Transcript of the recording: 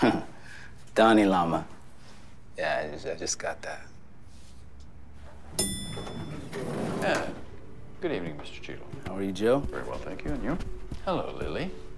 Dalai Lama. Yeah, I just got that. Yeah. Good evening, Mr. Cheadle. How are you, Joe? Very well, thank you. And you? Hello, Lily.